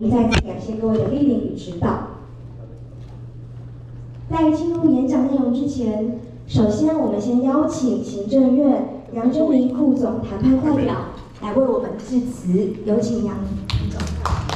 再次感谢各位的莅临与指导。在进入演讲内容之前，首先我们先邀请行政院杨真明副总谈判代表来为我们致辞，有请杨副总。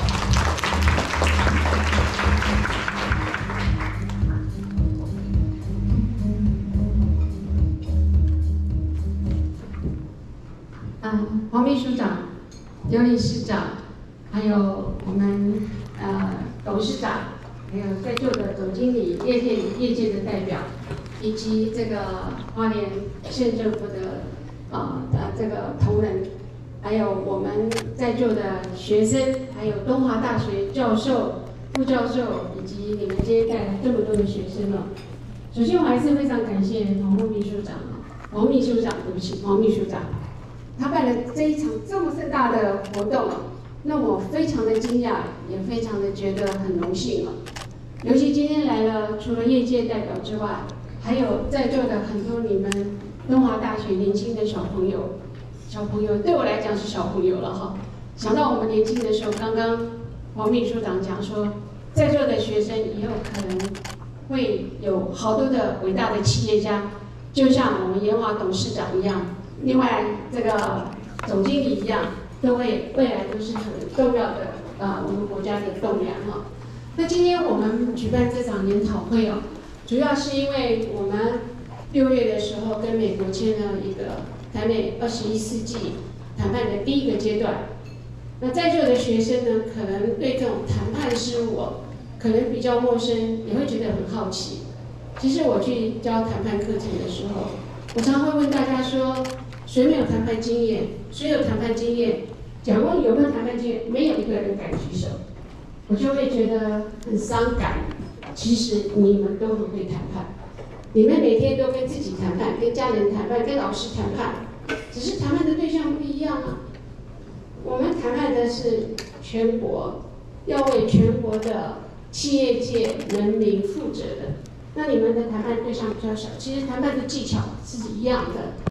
黄秘书长、刘理事长，还有我们董事长，还有在座的总经理、业界的代表，以及这个花莲县政府的这个同仁，还有我们在座的学生，还有东华大学教授、副教授，以及你们今天带来这么多的学生哦。首先，我还是非常感谢黄秘书长，对不起，黄秘书长。他办了这一场这么盛大的活动，让我非常的惊讶，也非常的觉得很荣幸了。尤其今天来了，除了业界代表之外，还有在座的很多你们东华大学年轻的小朋友对我来讲是小朋友了哈。想到我们年轻的时候，刚刚黄秘书长讲说，在座的学生以后可能会有好多的伟大的企业家，就像我们研华董事长一样。另外，这个总经理一样，未来都是很重要的我们国家的栋梁哈。那今天我们举办这场研讨会哦，主要是因为我们6月的时候跟美国签了一个台美21世纪谈判的第一个阶段。那在座的学生呢，可能对这种谈判事务可能比较陌生，也会觉得很好奇。其实我去教谈判课程的时候，我常会问大家说，谁没有谈判经验？谁有谈判经验？假问有没有谈判经验，没有一个人敢举手，我就会觉得很伤感。其实你们都很会谈判，你们每天都跟自己谈判，跟家人谈判，跟老师谈判，只是谈判的对象不一样啊。我们谈判的是全国，要为全国的企业界人民负责的。那你们的谈判对象比较少，其实谈判的技巧是一样的。